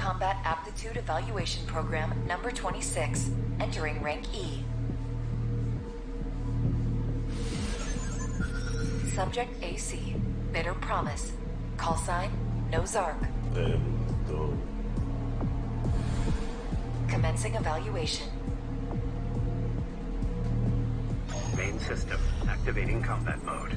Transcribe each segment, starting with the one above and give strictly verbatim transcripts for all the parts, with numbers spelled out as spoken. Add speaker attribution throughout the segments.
Speaker 1: Combat Aptitude Evaluation Program number twenty-six, entering rank E. Subject A C, Bitter Promise. Call sign, Nozark.
Speaker 2: Endo.
Speaker 1: Commencing evaluation.
Speaker 3: Main system, activating combat mode.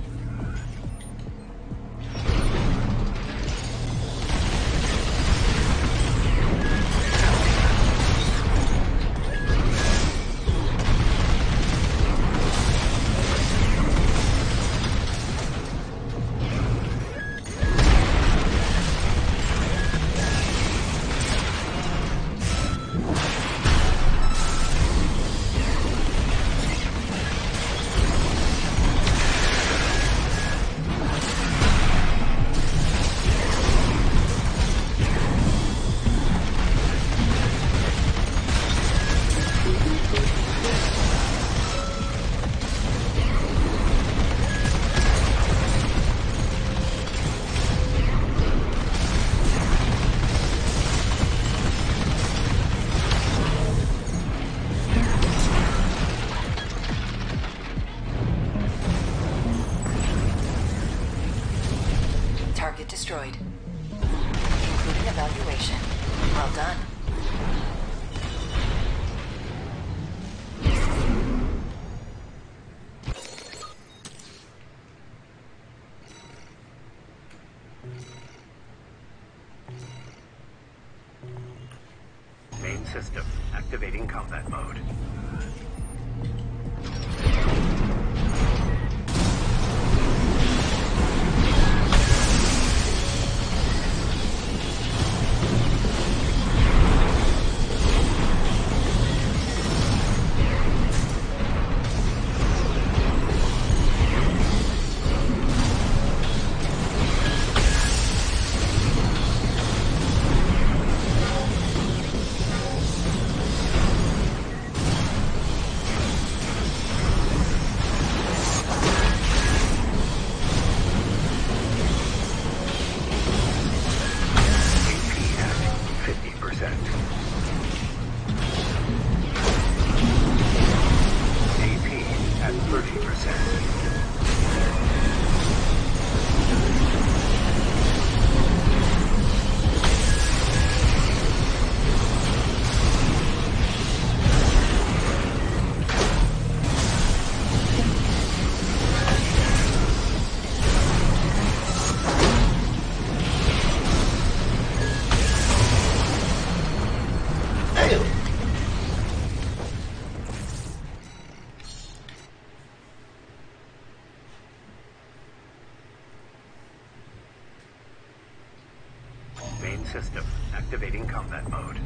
Speaker 1: Target destroyed. Including evaluation. Well done.
Speaker 3: Main system, activating combat mode. Main system, activating combat mode.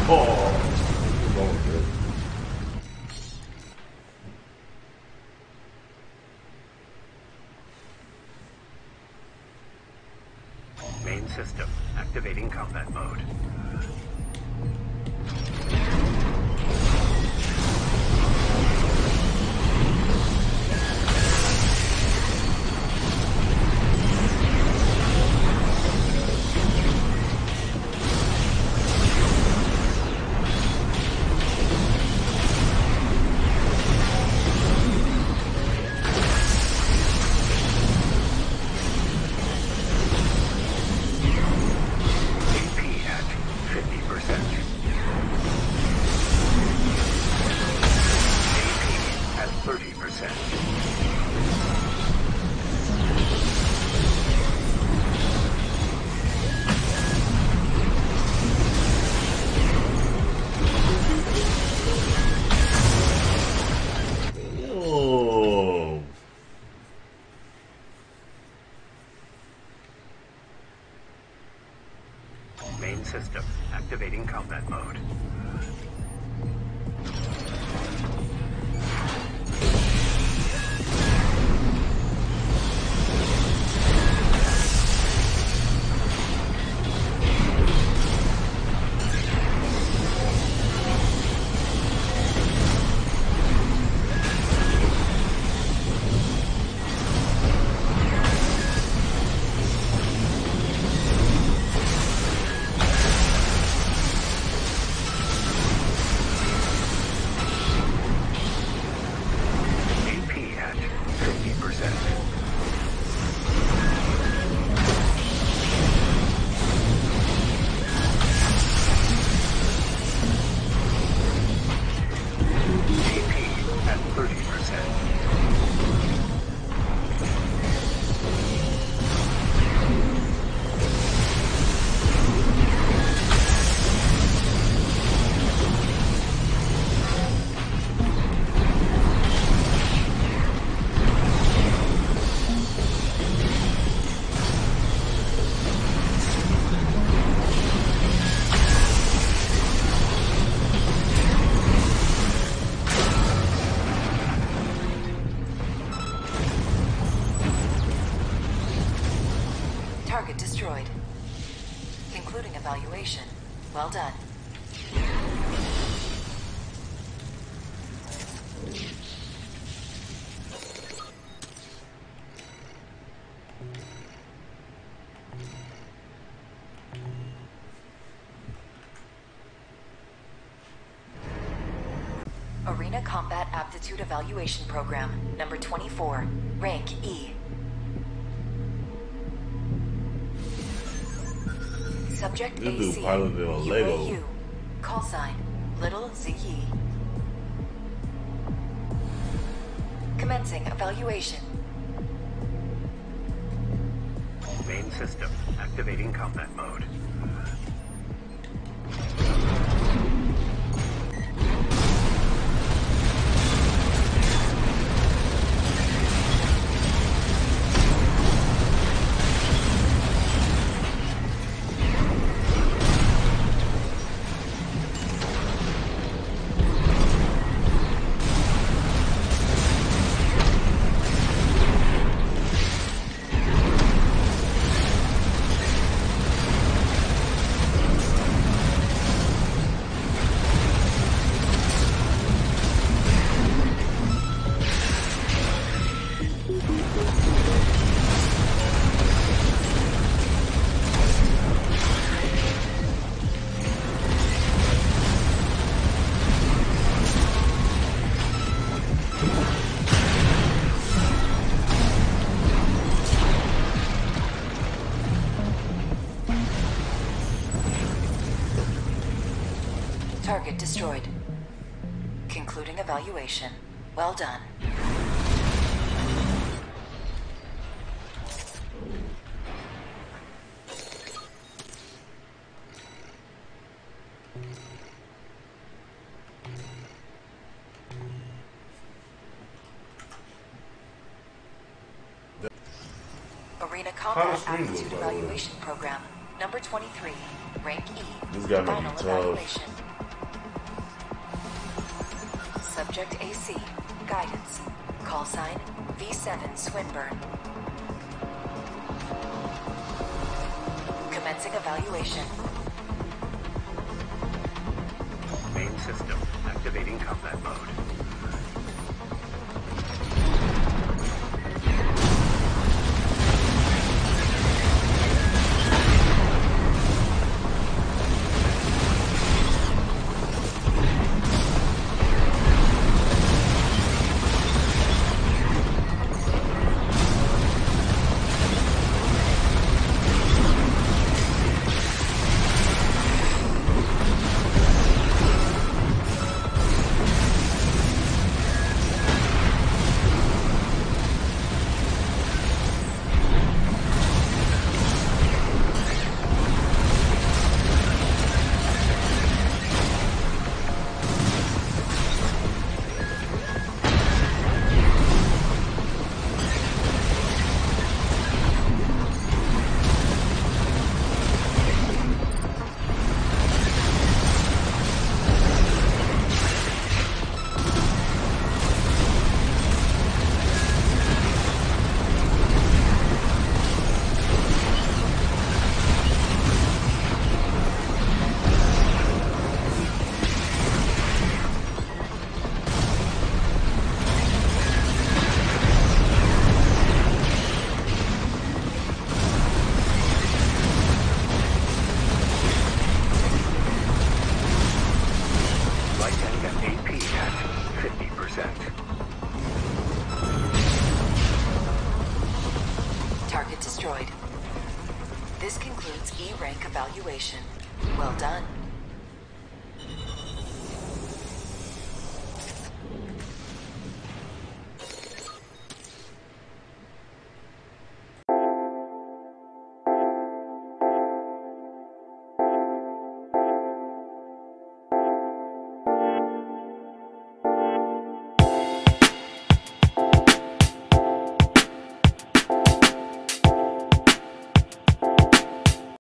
Speaker 3: Main system activating combat mode. Main system activating combat mode.
Speaker 1: Target destroyed. Concluding evaluation. Well done. Arena Combat Aptitude Evaluation Program, number twenty-four, rank E. Subject
Speaker 2: This
Speaker 1: A
Speaker 2: dude
Speaker 1: C,
Speaker 2: piloted on
Speaker 1: U
Speaker 2: Lego.
Speaker 1: A U, call sign, Little Z E. Commencing evaluation.
Speaker 3: Main system activating combat mode.
Speaker 1: Target destroyed. Concluding evaluation. Well done. Arena Combat
Speaker 2: swing
Speaker 1: Aptitude
Speaker 2: goes, by the way.
Speaker 1: Evaluation Program, number twenty-three, rank E.
Speaker 2: This guy might
Speaker 1: Final
Speaker 2: be tough.
Speaker 1: evaluation. Subject A C. Guidance. Call sign V seven Swinburne. Commencing evaluation.
Speaker 3: Main system activating combat mode.
Speaker 1: Target destroyed. This concludes E rank evaluation. Well done.